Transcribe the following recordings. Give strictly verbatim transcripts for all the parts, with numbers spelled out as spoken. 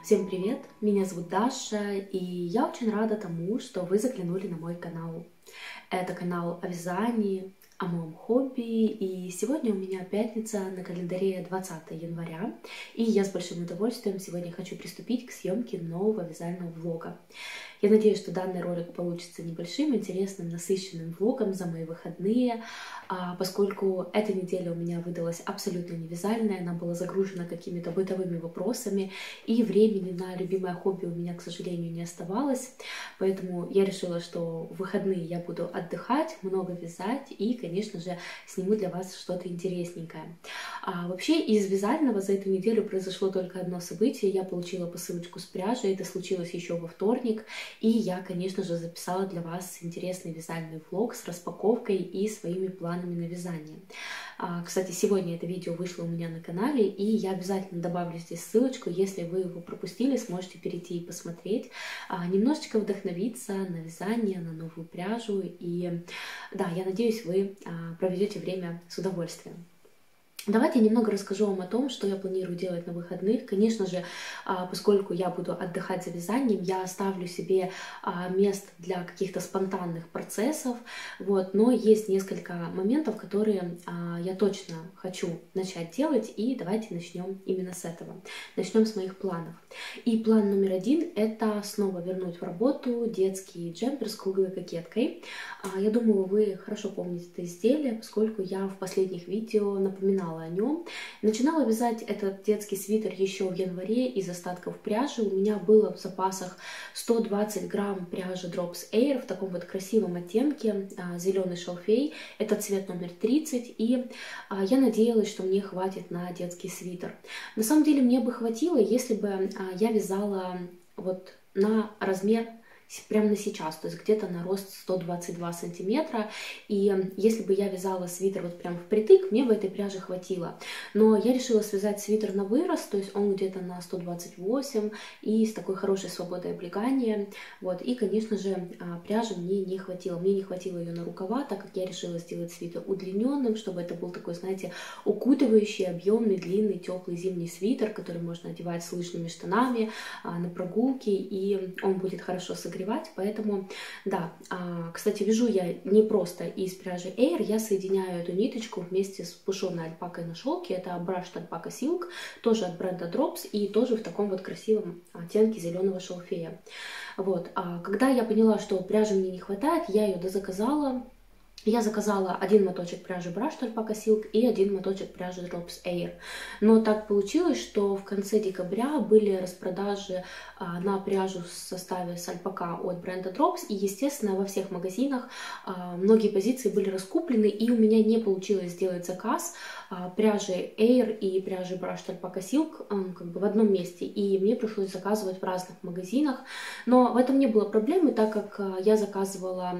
Всем привет! Меня зовут Даша, и я очень рада тому, что вы заглянули на мой канал. Это канал о вязании, о моем хобби, и сегодня у меня пятница, на календаре двадцатое января, и я с большим удовольствием сегодня хочу приступить к съемке нового вязального влога. Я надеюсь, что данный ролик получится небольшим, интересным, насыщенным влогом за мои выходные, поскольку эта неделя у меня выдалась абсолютно не вязальная, она была загружена какими-то бытовыми вопросами, и времени на любимое хобби у меня, к сожалению, не оставалось. Поэтому я решила, что в выходные я буду отдыхать, много вязать и, конечно же, сниму для вас что-то интересненькое. А вообще из вязального за эту неделю произошло только одно событие. Я получила посылочку с пряжей, это случилось еще во вторник. И я, конечно же, записала для вас интересный вязальный влог с распаковкой и своими планами на вязание. Кстати, сегодня это видео вышло у меня на канале, и я обязательно добавлю здесь ссылочку. Если вы его пропустили, сможете перейти и посмотреть, немножечко вдохновиться на вязание, на новую пряжу. И да, я надеюсь, вы проведете время с удовольствием. Давайте немного расскажу вам о том, что я планирую делать на выходных. Конечно же, поскольку я буду отдыхать за вязанием, я оставлю себе место для каких-то спонтанных процессов, вот, но есть несколько моментов, которые я точно хочу начать делать, и давайте начнем именно с этого. Начнем с моих планов. И план номер один – это снова вернуть в работу детский джемпер с круглой кокеткой. Я думаю, вы хорошо помните это изделие, поскольку я в последних видео напоминала о нем. Начинала вязать этот детский свитер еще в январе из остатков пряжи. У меня было в запасах сто двадцать грамм пряжи Drops Air в таком вот красивом оттенке, зеленый шалфей. Это цвет номер тридцать, и я надеялась, что мне хватит на детский свитер. На самом деле мне бы хватило, если бы я вязала вот на размер прямо на сейчас, то есть где-то на рост сто двадцать два сантиметра, и если бы я вязала свитер вот прям впритык, мне бы этой пряжи хватило. Но я решила связать свитер на вырост, то есть он где-то на сто двадцать восемь и с такой хорошей свободой облегания, вот, и, конечно же, пряжи мне не хватило, мне не хватило ее на рукава, так как я решила сделать свитер удлиненным, чтобы это был такой, знаете, укутывающий, объемный, длинный, теплый зимний свитер, который можно одевать с лыжными штанами на прогулке, и он будет хорошо согревать. Поэтому, да, кстати, вяжу я не просто из пряжи Air, я соединяю эту ниточку вместе с пушеной альпакой на шелке, это Brushed Alpaca Silk, тоже от бренда Drops, и тоже в таком вот красивом оттенке зеленого шалфея. Вот, когда я поняла, что пряжи мне не хватает, я ее дозаказала. Я заказала один моточек пряжи Brushed Alpaca Silk и один моточек пряжи Drops Air. Но так получилось, что в конце декабря были распродажи а, на пряжу в составе с альпака от бренда Drops. И, естественно, во всех магазинах а, многие позиции были раскуплены, и у меня не получилось сделать заказ а, пряжи Air и пряжи Brushed Alpaca Silk а, как бы в одном месте. И мне пришлось заказывать в разных магазинах. Но в этом не было проблемы, так как а, я заказывала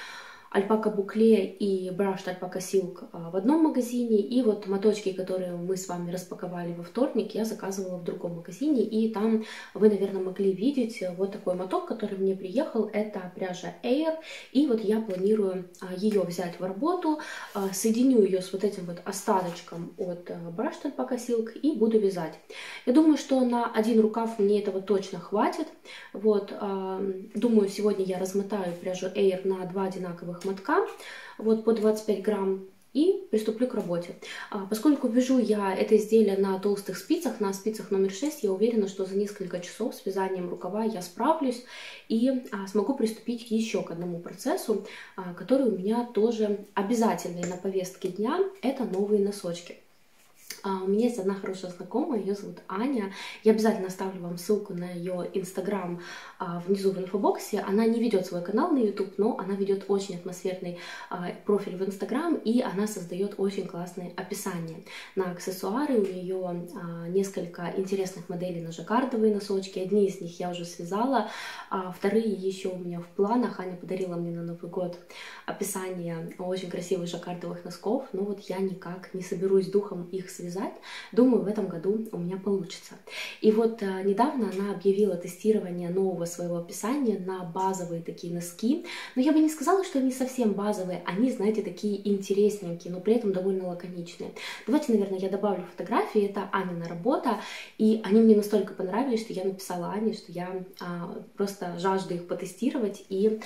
альпака букле и Brushed Alpaca Silk в одном магазине, и вот моточки, которые мы с вами распаковали во вторник, я заказывала в другом магазине, и там вы, наверное, могли видеть вот такой моток, который мне приехал, это пряжа Air, и вот я планирую ее взять в работу, соединю ее с вот этим вот остаточком от Brushed Alpaca Silk и буду вязать. Я думаю, что на один рукав мне этого точно хватит, вот, думаю, сегодня я размотаю пряжу Air на два одинаковых мотка, вот по двадцать пять грамм, и приступлю к работе. А, поскольку вяжу я это изделие на толстых спицах, на спицах номер шесть, я уверена, что за несколько часов с вязанием рукава я справлюсь и а, смогу приступить еще к одному процессу, а, который у меня тоже обязательный на повестке дня, это новые носочки. Uh, у меня есть одна хорошая знакомая, ее зовут Аня. Я обязательно оставлю вам ссылку на ее инстаграм uh, внизу в инфобоксе. Она не ведет свой канал на ютуб, но она ведет очень атмосферный uh, профиль в инстаграм, и она создает очень классные описания на аксессуары. У нее uh, несколько интересных моделей на жаккардовые носочки. Одни из них я уже связала, а вторые еще у меня в планах. Аня подарила мне на Новый год описание очень красивых жаккардовых носков, но вот я никак не соберусь духом их связать вязать. Думаю, в этом году у меня получится. И вот э, недавно она объявила тестирование нового своего описания на базовые такие носки. Но я бы не сказала, что они совсем базовые. Они, знаете, такие интересненькие, но при этом довольно лаконичные. Давайте, наверное, я добавлю фотографии. Это Анина работа. И они мне настолько понравились, что я написала Ане, что я а, просто жажду их потестировать. И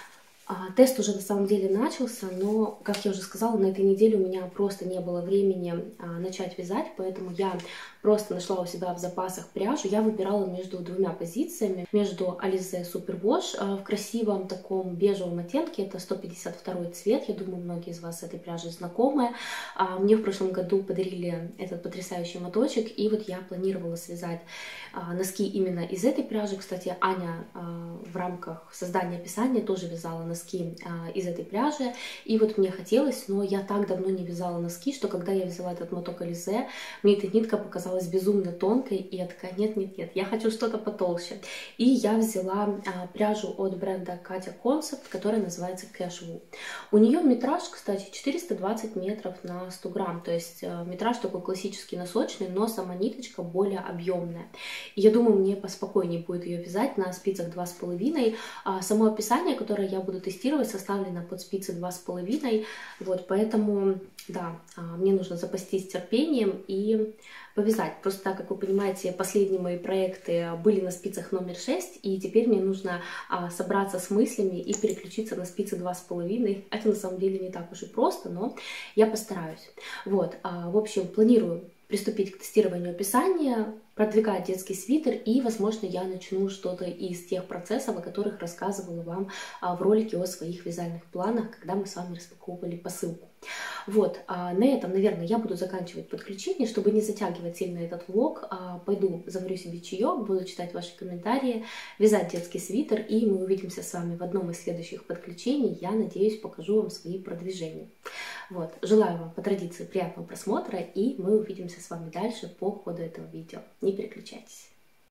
а, тест уже на самом деле начался, но, как я уже сказала, на этой неделе у меня просто не было времени а, начать вязать, поэтому я просто нашла у себя в запасах пряжу. Я выбирала между двумя позициями, между Alize Super Wash а, в красивом таком бежевом оттенке, это сто пятьдесят второй цвет, я думаю, многие из вас с этой пряжей знакомы. А, мне в прошлом году подарили этот потрясающий моточек, и вот я планировала связать а, носки именно из этой пряжи. Кстати, Аня а, в рамках создания описания тоже вязала носки носки а, из этой пряжи, и вот мне хотелось, но я так давно не вязала носки, что когда я взяла этот моток Alize, мне эта нитка показалась безумно тонкой, и я такая, нет-нет-нет, я хочу что-то потолще. И я взяла а, пряжу от бренда Katya Concept, которая называется Cashwool. У нее метраж, кстати, четыреста двадцать метров на сто грамм, то есть а, метраж такой классический носочный, но сама ниточка более объемная. И я думаю, мне поспокойнее будет ее вязать на спицах два с половиной. А, само описание, которое я буду тестировать, составлено под спицы два с половиной, вот, поэтому, да, мне нужно запастись терпением и повязать. Просто так, как вы понимаете, последние мои проекты были на спицах номер шесть, и теперь мне нужно а, собраться с мыслями и переключиться на спицы два с половиной. Это на самом деле не так уж и просто, но я постараюсь. Вот, а, в общем, планирую приступить к тестированию описания, продвигать детский свитер, и, возможно, я начну что-то из тех процессов, о которых рассказывала вам в ролике о своих вязальных планах, когда мы с вами распаковывали посылку. Вот, на этом, наверное, я буду заканчивать подключение, чтобы не затягивать сильно этот влог. Пойду заварю себе чаек, буду читать ваши комментарии, вязать детский свитер, и мы увидимся с вами в одном из следующих подключений. Я надеюсь, покажу вам свои продвижения. Вот, желаю вам по традиции приятного просмотра, и мы увидимся с вами дальше по ходу этого видео. Не переключайтесь.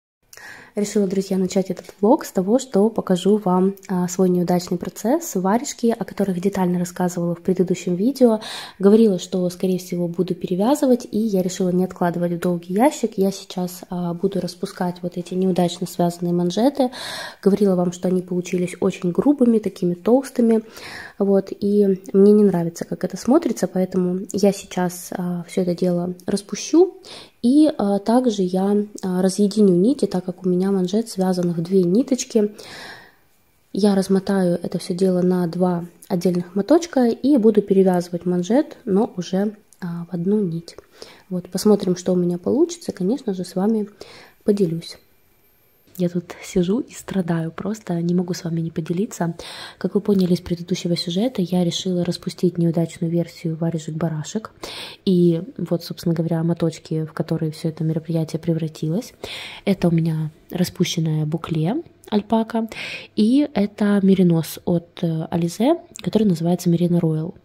Решила, друзья, начать этот влог с того, что покажу вам а, свой неудачный процесс, варежки, о которых детально рассказывала в предыдущем видео. Говорила, что, скорее всего, буду перевязывать, и я решила не откладывать в долгий ящик. Я сейчас а, буду распускать вот эти неудачно связанные манжеты. Говорила вам, что они получились очень грубыми, такими толстыми. Вот, и мне не нравится, как это смотрится, поэтому я сейчас а, все это дело распущу. И а, также я а, разъединю нити, так как у меня манжет связан в две ниточки. Я размотаю это все дело на два отдельных моточка и буду перевязывать манжет, но уже а, в одну нить. Вот, посмотрим, что у меня получится. Конечно же, с вами поделюсь. Я тут сижу и страдаю, просто не могу с вами не поделиться. Как вы поняли из предыдущего сюжета, я решила распустить неудачную версию варежек-барашек. И вот, собственно говоря, моточки, в которые все это мероприятие превратилось. Это у меня распущенная букле альпака. И это меринос от Alize, который называется Merino Royal.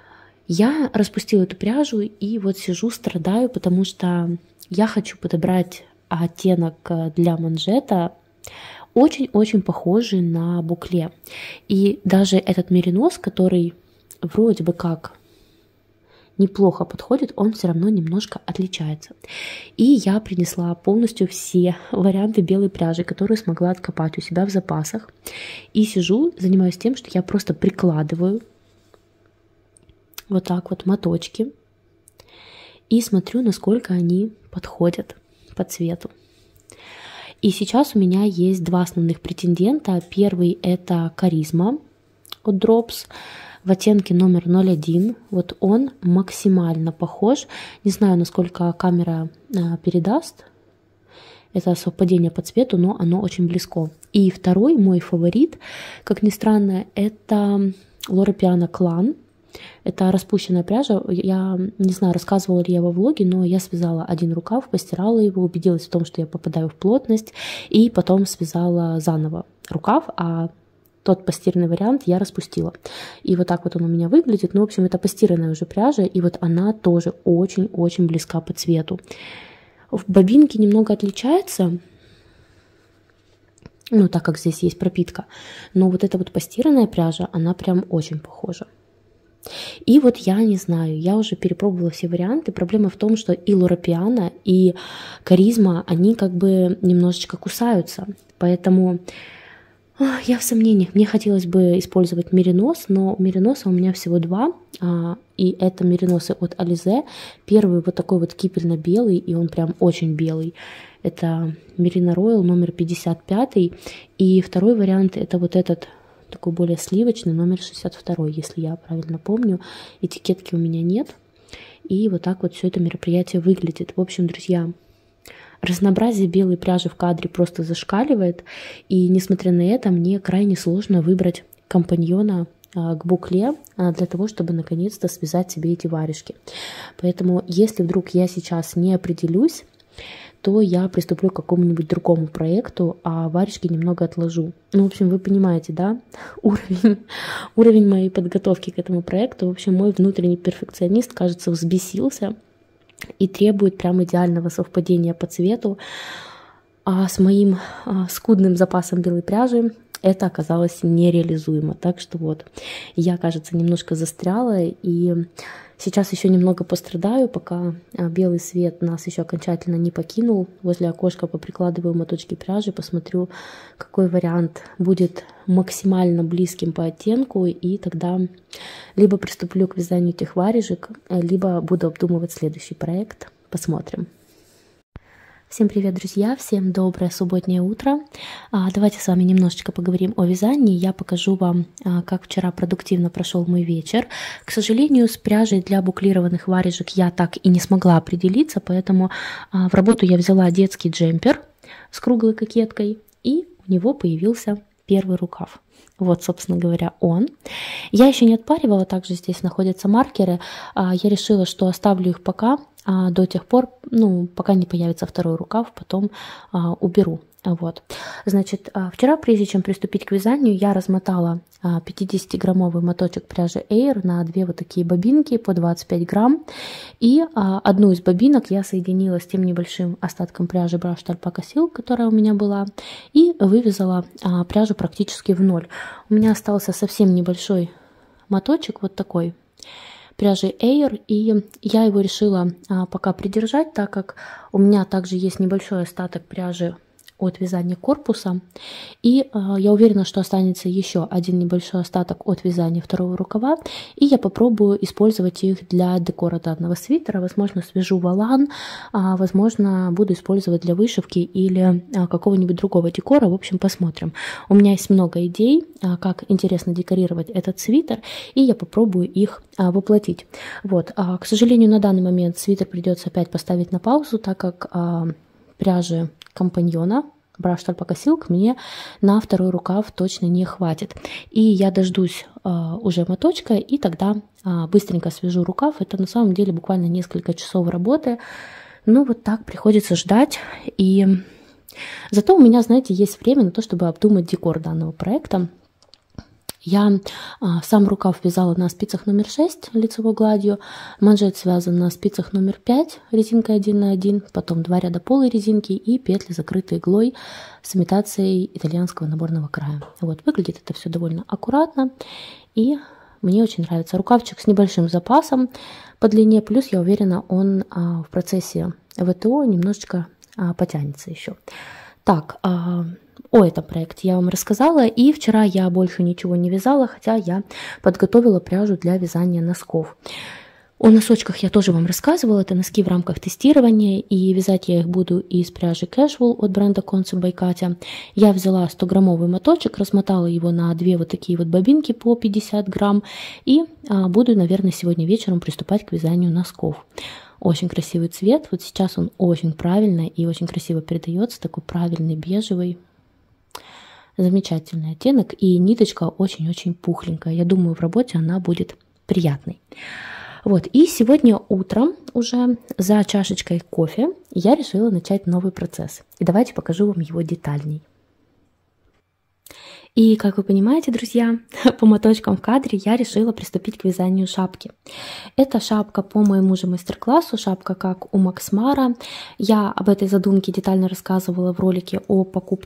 Я распустила эту пряжу и вот сижу, страдаю, потому что я хочу подобрать оттенок для манжета очень-очень похожий на букле. И даже этот меринос, который вроде бы как неплохо подходит, он все равно немножко отличается. И я принесла полностью все варианты белой пряжи, которые смогла откопать у себя в запасах. И сижу, занимаюсь тем, что я просто прикладываю вот так вот моточки и смотрю, насколько они подходят по цвету. И сейчас у меня есть два основных претендента. Первый — это Charisma от Drops в оттенке номер ноль один. Вот он максимально похож. Не знаю, насколько камера а, передаст это совпадение по цвету, но оно очень близко. И второй мой фаворит, как ни странно, это Loro Piana Clan. Это распущенная пряжа. Я не знаю, рассказывала ли я во влоге, но я связала один рукав, постирала его, убедилась в том, что я попадаю в плотность, и потом связала заново рукав, а тот постиранный вариант я распустила. И вот так вот он у меня выглядит. Ну, в общем, это постиранная уже пряжа, и вот она тоже очень-очень близка по цвету. В бобинке немного отличается, ну, так как здесь есть пропитка, но вот эта вот постиранная пряжа, она прям очень похожа. И вот я не знаю, я уже перепробовала все варианты. Проблема в том, что и Лора Пиано, и Каризма, они как бы немножечко кусаются. Поэтому я в сомнениях. Мне хотелось бы использовать меринос, но мериноса у меня всего два. И это мериносы от Alize. Первый вот такой вот кипельно-белый, и он прям очень белый. Это Merino Royal номер пятьдесят пять. И второй вариант это вот этот такой более сливочный, номер шестьдесят два, если я правильно помню. Этикетки у меня нет. И вот так вот все это мероприятие выглядит. В общем, друзья, разнообразие белой пряжи в кадре просто зашкаливает. И несмотря на это, мне крайне сложно выбрать компаньона к букле для того, чтобы наконец-то связать себе эти варежки. Поэтому, если вдруг я сейчас не определюсь, то я приступлю к какому-нибудь другому проекту, а варежки немного отложу. Ну, в общем, вы понимаете, да, уровень, уровень моей подготовки к этому проекту. В общем, мой внутренний перфекционист, кажется, взбесился и требует прям идеального совпадения по цвету. А с моим а, скудным запасом белой пряжи это оказалось нереализуемо. Так что вот, я, кажется, немножко застряла, и сейчас еще немного пострадаю, пока белый свет нас еще окончательно не покинул. Возле окошка поприкладываю моточки пряжи, посмотрю, какой вариант будет максимально близким по оттенку, и тогда либо приступлю к вязанию этих варежек, либо буду обдумывать следующий проект. Посмотрим. Всем привет, друзья! Всем доброе субботнее утро! Давайте с вами немножечко поговорим о вязании. Я покажу вам, как вчера продуктивно прошел мой вечер. К сожалению, с пряжей для буклированных варежек я так и не смогла определиться, поэтому в работу я взяла детский джемпер с круглой кокеткой, и у него появился первый рукав. Вот, собственно говоря, он. Я еще не отпаривала, также здесь находятся маркеры. Я решила, что оставлю их пока, до тех пор, ну, пока не появится второй рукав, потом уберу. Вот. Значит, вчера, прежде чем приступить к вязанию, я размотала пятидесятиграммовый моточек пряжи Air на две вот такие бобинки по двадцать пять грамм. И одну из бобинок я соединила с тем небольшим остатком пряжи Brushed Alpaca Silk, которая у меня была, и вывязала пряжу практически в ноль. У меня остался совсем небольшой моточек, вот такой, пряжи Air, и я его решила пока придержать, так как у меня также есть небольшой остаток пряжи от вязания корпуса, и э, я уверена, что останется еще один небольшой остаток от вязания второго рукава, и я попробую использовать их для декора данного свитера. Возможно, свяжу волан, а, возможно, буду использовать для вышивки или а, какого-нибудь другого декора. В общем, посмотрим. У меня есть много идей, а, как интересно декорировать этот свитер, и я попробую их а, воплотить. Вот. А, к сожалению, на данный момент свитер придется опять поставить на паузу, так как а, пряжи компаньона Brushed Alpaca Silk мне на второй рукав точно не хватит. И я дождусь а, уже моточка, и тогда а, быстренько свяжу рукав. Это на самом деле буквально несколько часов работы. Ну вот так приходится ждать. И зато у меня, знаете, есть время на то, чтобы обдумать декор данного проекта. Я а, сам рукав вязала на спицах номер шесть лицевой гладью, манжет связан на спицах номер пять резинкой один на один, потом два ряда полой резинки и петли, закрытые иглой с имитацией итальянского наборного края. Вот, выглядит это все довольно аккуратно, и мне очень нравится. Рукавчик с небольшим запасом по длине, плюс, я уверена, он а, в процессе ВТО немножечко а, потянется еще. Так, а, о этом проекте я вам рассказала, и вчера я больше ничего не вязала, хотя я подготовила пряжу для вязания носков. О носочках я тоже вам рассказывала, это носки в рамках тестирования, и вязать я их буду из пряжи Casual от бренда Concept by Katya. Я взяла стограммовый моточек, размотала его на две вот такие вот бобинки по пятьдесят грамм, и а, буду, наверное, сегодня вечером приступать к вязанию носков. Очень красивый цвет, вот сейчас он очень правильно и очень красиво передается, такой правильный бежевый. Замечательный оттенок, и ниточка очень-очень пухленькая. Я думаю, в работе она будет приятной. Вот, и сегодня утром уже за чашечкой кофе я решила начать новый процесс. И давайте покажу вам его детальней. И, как вы понимаете, друзья, по моточкам в кадре я решила приступить к вязанию шапки. Это шапка по моему же мастер-классу, шапка как у Макс Мара. Я об этой задумке детально рассказывала в ролике о покупке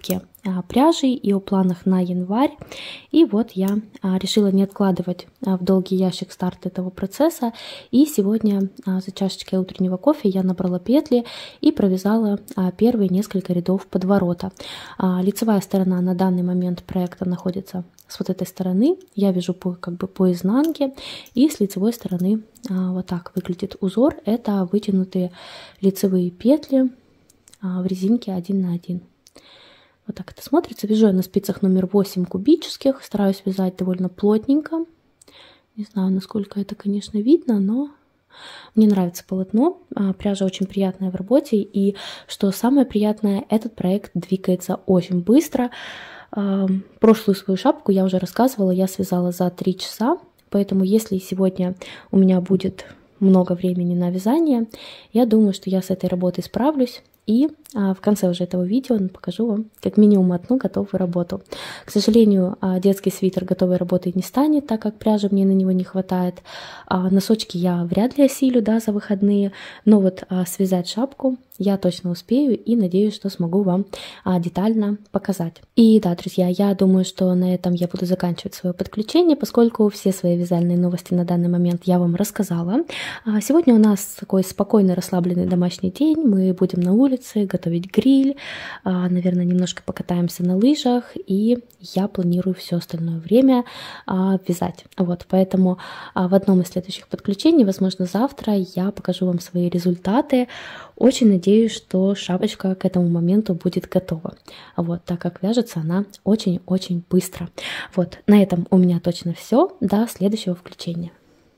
пряжей и о планах на январь. И вот я решила не откладывать в долгий ящик старт этого процесса. И сегодня за чашечкой утреннего кофе я набрала петли и провязала первые несколько рядов подворота. Лицевая сторона на данный момент проекта находится с вот этой стороны. Я вяжу по, как бы по изнанке, и с лицевой стороны вот так выглядит узор. Это вытянутые лицевые петли в резинке один на один. Вот так это смотрится. Вяжу я на спицах номер восемь кубических. Стараюсь вязать довольно плотненько. Не знаю, насколько это, конечно, видно, но мне нравится полотно. Пряжа очень приятная в работе. И что самое приятное, этот проект двигается очень быстро. Прошлую свою шапку я уже рассказывала, я связала за три часа. Поэтому если сегодня у меня будет много времени на вязание, я думаю, что я с этой работой справлюсь. И а, в конце уже этого видео покажу вам как минимум одну готовую работу. К сожалению, а, детский свитер готовой работой не станет, так как пряжи мне на него не хватает. А, носочки я вряд ли осилю, да, за выходные, но вот а, связать шапку я точно успею и надеюсь, что смогу вам а, детально показать. И да, друзья, я думаю, что на этом я буду заканчивать свое подключение, поскольку все свои вязальные новости на данный момент я вам рассказала. А, сегодня у нас такой спокойный, расслабленный домашний день. Мы будем на улице готовить гриль, наверное, немножко покатаемся на лыжах, и я планирую все остальное время вязать. Вот, поэтому в одном из следующих подключений, возможно, завтра, я покажу вам свои результаты. Очень надеюсь, что шапочка к этому моменту будет готова, вот, так как вяжется она очень-очень быстро. Вот, на этом у меня точно все. До следующего включения.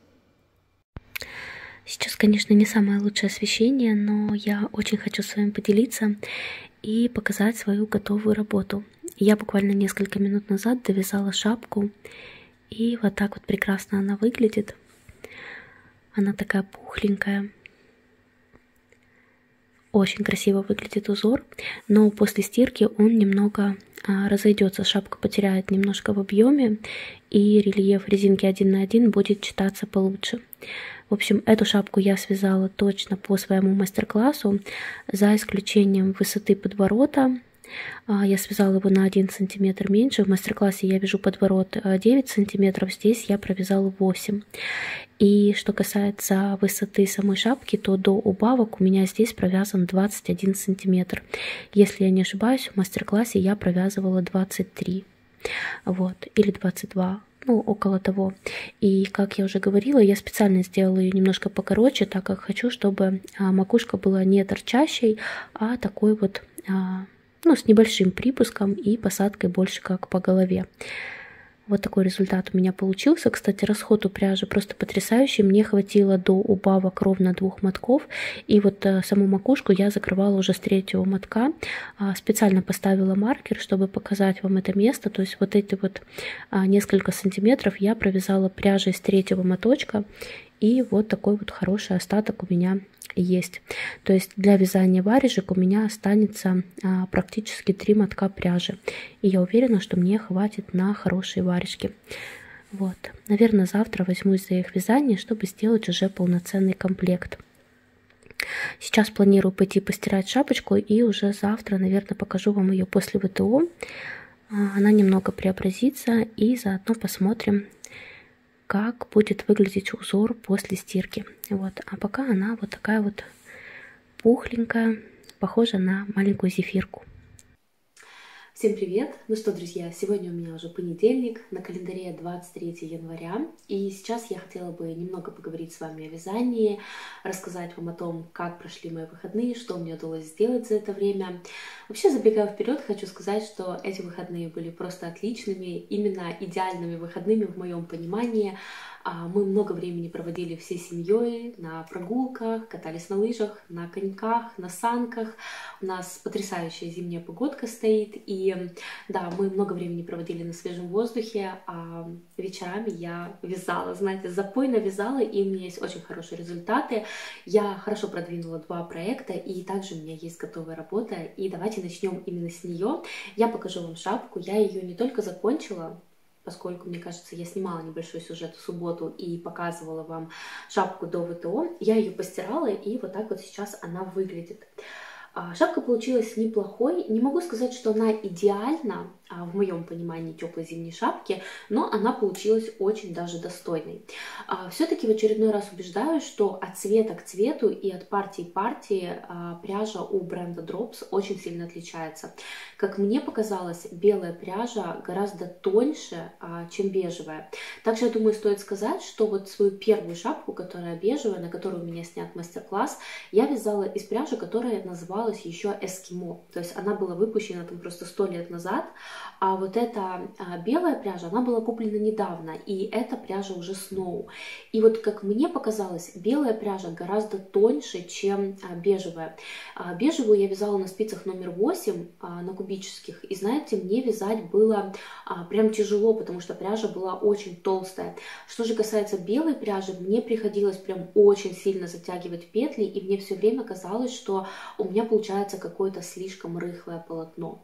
Сейчас, конечно, не самое лучшее освещение, но я очень хочу с вами поделиться и показать свою готовую работу. Я буквально несколько минут назад довязала шапку, и вот так вот прекрасно она выглядит. Она такая пухленькая. Очень красиво выглядит узор, но после стирки он немного а, разойдется. Шапка потеряет немножко в объеме, и рельеф резинки один на один будет читаться получше. В общем, эту шапку я связала точно по своему мастер-классу, за исключением высоты подворота. Я связала его на один сантиметр меньше. В мастер-классе я вяжу подворот девять сантиметров, здесь я провязала восемь. И что касается высоты самой шапки, то до убавок у меня здесь провязан двадцать один сантиметр. Если я не ошибаюсь, в мастер-классе я провязывала двадцать три, вот, или двадцать два. Ну, около того. И, как я уже говорила, я специально сделала ее немножко покороче, так как хочу, чтобы а, макушка была не торчащей, а такой вот, а, ну, с небольшим припуском и посадкой больше как по голове. Вот такой результат у меня получился. Кстати, расход у пряжи просто потрясающий. Мне хватило до убавок ровно двух мотков. И вот а, саму макушку я закрывала уже с третьего мотка. А, специально поставила маркер, чтобы показать вам это место. То есть вот эти вот а, несколько сантиметров я провязала пряжей с третьего моточка. И вот такой вот хороший остаток у меня есть. То есть для вязания варежек у меня останется а, практически три мотка пряжи. И я уверена, что мне хватит на хорошие варежки. Вот. Наверное, завтра возьмусь за их вязание, чтобы сделать уже полноценный комплект. Сейчас планирую пойти постирать шапочку, и уже завтра, наверное, покажу вам ее после ВТО. Она немного преобразится, и заодно посмотрим, как будет выглядеть узор после стирки. Вот. А пока она вот такая вот пухленькая, похожа на маленькую зефирку. Всем привет! Ну что, друзья, сегодня у меня уже понедельник, на календаре двадцать третье января, и сейчас я хотела бы немного поговорить с вами о вязании, рассказать вам о том, как прошли мои выходные, что мне удалось сделать за это время. Вообще, забегая вперед, хочу сказать, что эти выходные были просто отличными, именно идеальными выходными в моем понимании. Мы много времени проводили всей семьей на прогулках, катались на лыжах, на коньках, на санках. У нас потрясающая зимняя погодка стоит, и да, мы много времени проводили на свежем воздухе, а вечерами я вязала, знаете, запойно вязала, и у меня есть очень хорошие результаты. Я хорошо продвинула два проекта, и также у меня есть готовая работа, и давайте начнем именно с нее. Я покажу вам шапку, я ее не только закончила, поскольку, мне кажется, я снимала небольшой сюжет в субботу и показывала вам шапку до ВТО, я ее постирала, и вот так вот сейчас она выглядит. Шапка получилась неплохой. Не могу сказать, что она идеальна в моем понимании теплой зимней шапки, но она получилась очень даже достойной. Все-таки в очередной раз убеждаюсь, что от цвета к цвету и от партии к партии пряжа у бренда Drops очень сильно отличается. Как мне показалось, белая пряжа гораздо тоньше, чем бежевая. Также, я думаю, стоит сказать, что вот свою первую шапку, которая бежевая, на которую у меня снят мастер-класс, я вязала из пряжи, которая называлась еще Эскимо. То есть она была выпущена там просто сто лет назад, а вот эта а, белая пряжа, она была куплена недавно, и эта пряжа уже Snow. И вот как мне показалось, белая пряжа гораздо тоньше, чем а, бежевая. А, бежевую я вязала на спицах номер восемь, а, на кубических, и знаете, мне вязать было а, прям тяжело, потому что пряжа была очень толстая. Что же касается белой пряжи, мне приходилось прям очень сильно затягивать петли, и мне все время казалось, что у меня получается какое-то слишком рыхлое полотно.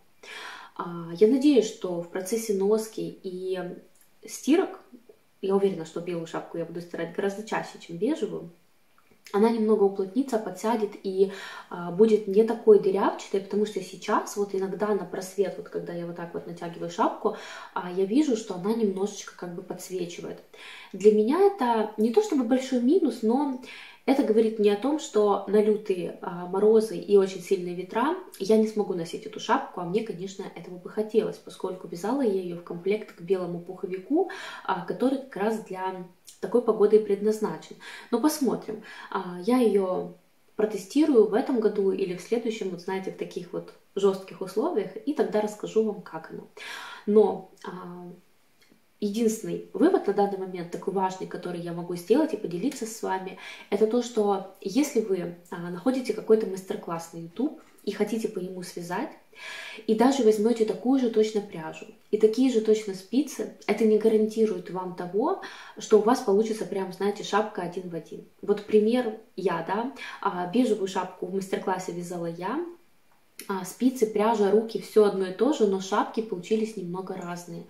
Я надеюсь, что в процессе носки и стирок, я уверена, что белую шапку я буду стирать гораздо чаще, чем бежевую, она немного уплотнится, подсядет и а, будет не такой дырявчатой, потому что сейчас вот иногда на просвет, вот когда я вот так вот натягиваю шапку, а, я вижу, что она немножечко как бы подсвечивает. Для меня это не то чтобы большой минус, но это говорит мне о том, что на лютые а, морозы и очень сильные ветра я не смогу носить эту шапку, а мне, конечно, этого бы хотелось, поскольку вязала я ее в комплект к белому пуховику, а, который как раз для такой погоды и предназначен. Но посмотрим. А, я ее протестирую в этом году или в следующем, вот знаете, в таких вот жестких условиях, и тогда расскажу вам, как оно. Но а, единственный вывод на данный момент, такой важный, который я могу сделать и поделиться с вами, это то, что если вы а, находите какой-то мастер-класс на YouTube и хотите по нему связать, и даже возьмете такую же точно пряжу и такие же точно спицы, это не гарантирует вам того, что у вас получится прям, знаете, шапка один в один. Вот пример я, да, а, бежевую шапку в мастер-классе вязала я, а, спицы, пряжа, руки, все одно и то же, но шапки получились немного разные.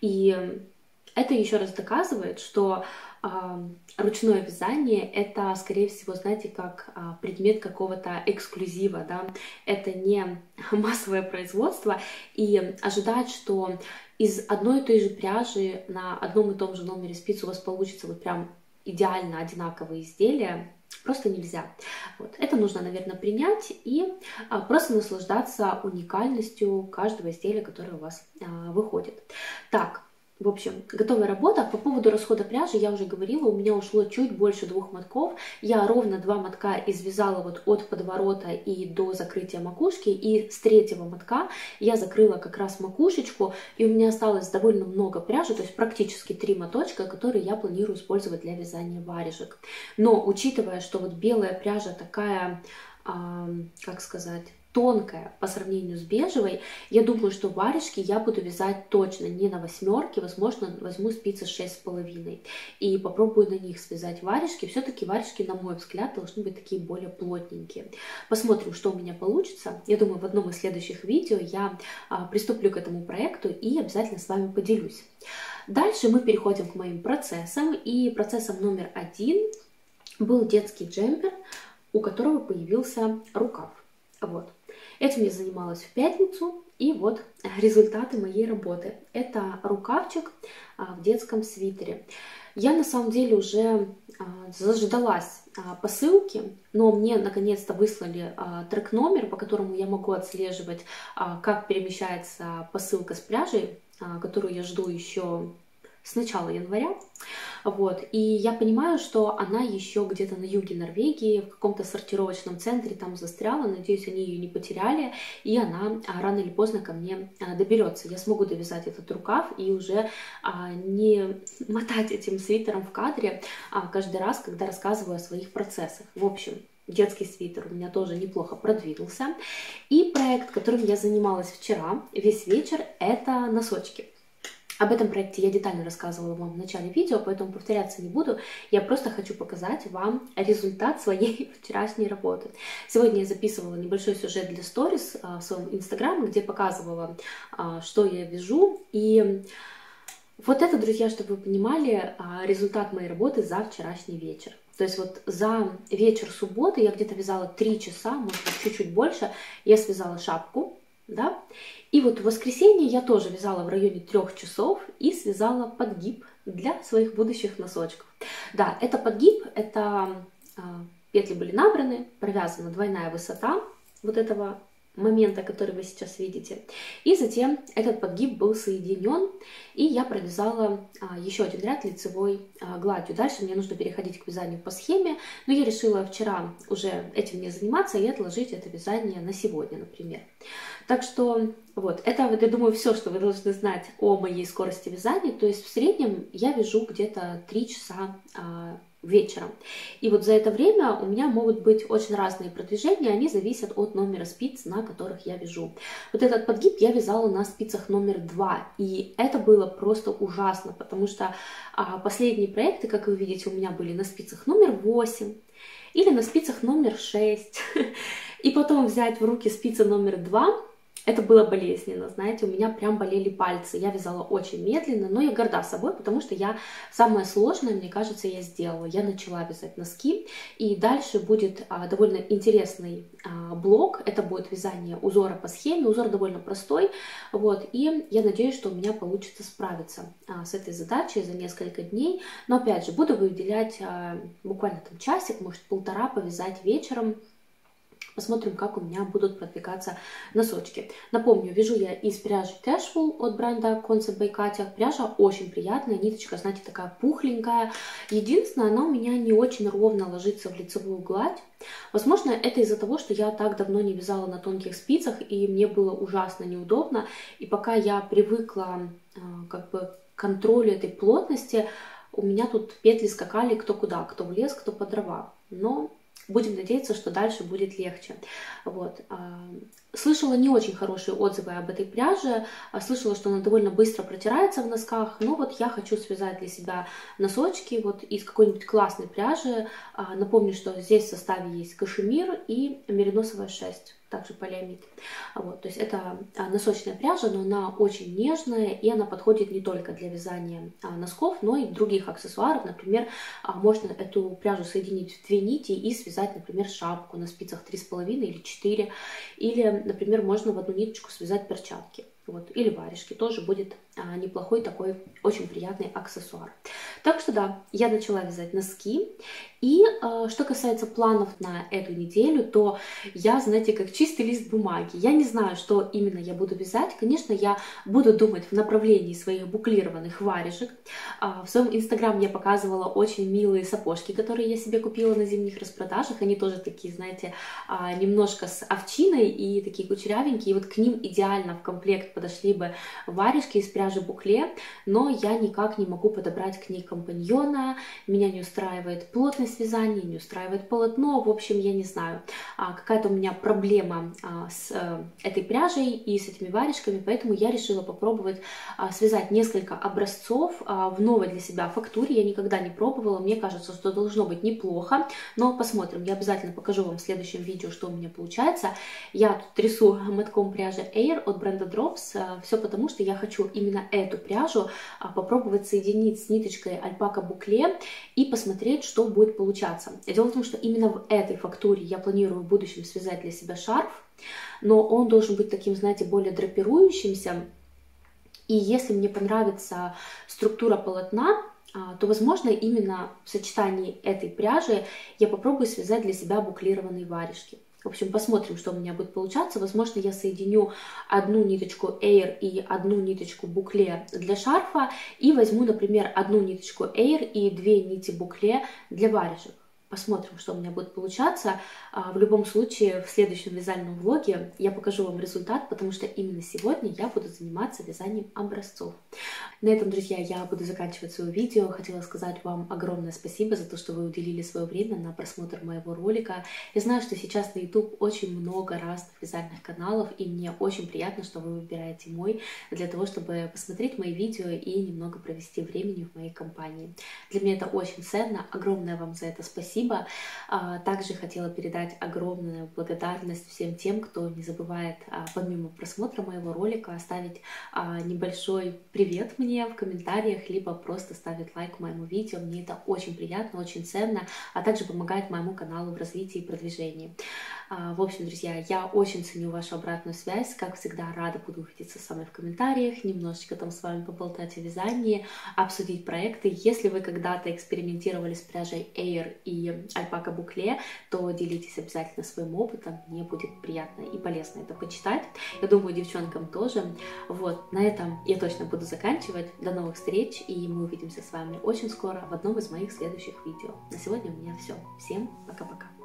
И это еще раз доказывает, что э, ручное вязание это, скорее всего, знаете, как э, предмет какого-то эксклюзива, да? Это не массовое производство, и ожидать, что из одной и той же пряжи на одном и том же номере спиц у вас получится вот прям идеально одинаковые изделия, просто нельзя. Вот. Это нужно, наверное, принять и а, просто наслаждаться уникальностью каждого изделия, которое у вас а, выходит. Так. В общем, готовая работа. По поводу расхода пряжи я уже говорила, у меня ушло чуть больше двух мотков. Я ровно два мотка извязала вот от подворота и до закрытия макушки, и с третьего мотка я закрыла как раз макушечку, и у меня осталось довольно много пряжи, то есть практически три моточка, которые я планирую использовать для вязания варежек. Но учитывая, что вот белая пряжа такая, э, как сказать, тонкая по сравнению с бежевой, я думаю, что варежки я буду вязать точно не на восьмерке, возможно, возьму спицы шесть с половиной и попробую на них связать варежки. Все-таки варежки, на мой взгляд, должны быть такие более плотненькие. Посмотрим, что у меня получится. Я думаю, в одном из следующих видео я а, приступлю к этому проекту и обязательно с вами поделюсь. Дальше мы переходим к моим процессам, и процессом номер один был детский джемпер, у которого появился рукав. Вот. Этим я занималась в пятницу, и вот результаты моей работы. Это рукавчик в детском свитере. Я на самом деле уже заждалась посылки, но мне наконец-то выслали трек-номер, по которому я могу отслеживать, как перемещается посылка с пряжей, которую я жду еще с начала января. Вот. И я понимаю, что она еще где-то на юге Норвегии, в каком-то сортировочном центре там застряла. Надеюсь, они ее не потеряли, и она рано или поздно ко мне доберется. Я смогу довязать этот рукав и уже а, не мотать этим свитером в кадре а, каждый раз, когда рассказываю о своих процессах. В общем, детский свитер у меня тоже неплохо продвинулся. И проект, которым я занималась вчера весь вечер, это носочки. Об этом проекте я детально рассказывала вам в начале видео, поэтому повторяться не буду. Я просто хочу показать вам результат своей вчерашней работы. Сегодня я записывала небольшой сюжет для сторис в своем инстаграме, где показывала, что я вяжу. И вот это, друзья, чтобы вы понимали, результат моей работы за вчерашний вечер. То есть вот за вечер субботы я где-то вязала три часа, может быть, чуть-чуть больше, я связала шапку, да. И вот в воскресенье я тоже вязала в районе трех часов и связала подгиб для своих будущих носочков. Да, это подгиб, это э, петли были набраны, провязана двойная высота вот этого момента, который вы сейчас видите. И затем этот подгиб был соединен, и я провязала а, еще один ряд лицевой а, гладью. Дальше мне нужно переходить к вязанию по схеме, но я решила вчера уже этим не заниматься и отложить это вязание на сегодня, например. Так что вот, это, вот, я думаю, все, что вы должны знать о моей скорости вязания. То есть в среднем я вяжу где-то три часа а, вечером. И вот за это время у меня могут быть очень разные продвижения, они зависят от номера спиц, на которых я вяжу. Вот этот подгиб я вязала на спицах номер два, и это было просто ужасно, потому что а, последние проекты, как вы видите, у меня были на спицах номер восемь или на спицах номер шесть, и потом взять в руки спицы номер два. Это было болезненно, знаете, у меня прям болели пальцы, я вязала очень медленно, но я горда собой, потому что я самое сложное, мне кажется, я сделала. Я начала вязать носки, и дальше будет а, довольно интересный а, блок, это будет вязание узора по схеме, узор довольно простой, вот, и я надеюсь, что у меня получится справиться а, с этой задачей за несколько дней, но опять же, буду выделять а, буквально там часик, может полтора повязать вечером. Посмотрим, как у меня будут продвигаться носочки. Напомню, вяжу я из пряжи Cashful от бренда Concept by Katya. Пряжа очень приятная, ниточка, знаете, такая пухленькая. Единственное, она у меня не очень ровно ложится в лицевую гладь. Возможно, это из-за того, что я так давно не вязала на тонких спицах, и мне было ужасно неудобно. И пока я привыкла как бы к контролю этой плотности, у меня тут петли скакали кто куда, кто в лес, кто по дрова. Но будем надеяться, что дальше будет легче. Вот. Слышала не очень хорошие отзывы об этой пряже, слышала, что она довольно быстро протирается в носках, но вот я хочу связать для себя носочки вот из какой-нибудь классной пряжи. Напомню, что здесь в составе есть кашемир и мериносовая шерсть, также полиамид. Вот, то есть это носочная пряжа, но она очень нежная, и она подходит не только для вязания носков, но и других аксессуаров. Например, можно эту пряжу соединить в две нити и связать, например, шапку на спицах три с половиной или четыре, или, например, можно в одну ниточку связать перчатки. Вот, или варежки, тоже будет а, неплохой такой очень приятный аксессуар. Так что да, я начала вязать носки. И а, что касается планов на эту неделю, то я, знаете, как чистый лист бумаги. Я не знаю, что именно я буду вязать. Конечно, я буду думать в направлении своих буклированных варежек. А, в своем инстаграм я показывала очень милые сапожки, которые я себе купила на зимних распродажах. Они тоже такие, знаете, а, немножко с овчиной и такие кучерявенькие. И вот к ним идеально в комплект подошли бы варежки из пряжи букле, но я никак не могу подобрать к ней компаньона, меня не устраивает плотность вязания, не устраивает полотно, в общем, я не знаю, какая-то у меня проблема с этой пряжей и с этими варежками, поэтому я решила попробовать связать несколько образцов в новой для себя фактуре, я никогда не пробовала, мне кажется, что должно быть неплохо, но посмотрим, я обязательно покажу вам в следующем видео, что у меня получается. Я тут трясу мотком пряжи Air от бренда Drops, все потому, что я хочу именно эту пряжу попробовать соединить с ниточкой альпака букле и посмотреть, что будет получаться. Дело в том, что именно в этой фактуре я планирую в будущем связать для себя шарф, но он должен быть таким, знаете, более драпирующимся. И если мне понравится структура полотна, то, возможно, именно в сочетании этой пряжи я попробую связать для себя буклированные варежки. В общем, посмотрим, что у меня будет получаться. Возможно, я соединю одну ниточку Air и одну ниточку букле для шарфа и возьму, например, одну ниточку Air и две нити букле для варежек. Посмотрим, что у меня будет получаться. В любом случае, в следующем вязальном влоге я покажу вам результат, потому что именно сегодня я буду заниматься вязанием образцов. На этом, друзья, я буду заканчивать свое видео. Хотела сказать вам огромное спасибо за то, что вы уделили свое время на просмотр моего ролика. Я знаю, что сейчас на YouTube очень много разных вязальных каналов, и мне очень приятно, что вы выбираете мой для того, чтобы посмотреть мои видео и немного провести времени в моей компании. Для меня это очень ценно. Огромное вам за это спасибо. спасибо. Также хотела передать огромную благодарность всем тем, кто не забывает, помимо просмотра моего ролика, оставить небольшой привет мне в комментариях, либо просто ставить лайк моему видео. Мне это очень приятно, очень ценно, а также помогает моему каналу в развитии и продвижении. В общем, друзья, я очень ценю вашу обратную связь. Как всегда, рада буду увидеться с вами в комментариях, немножечко там с вами поболтать о вязании, обсудить проекты. Если вы когда-то экспериментировали с пряжей Air и альпака букле, то делитесь обязательно своим опытом. Мне будет приятно и полезно это почитать. Я думаю, девчонкам тоже. Вот, на этом я точно буду заканчивать. До новых встреч, и мы увидимся с вами очень скоро в одном из моих следующих видео. На сегодня у меня все. Всем пока-пока.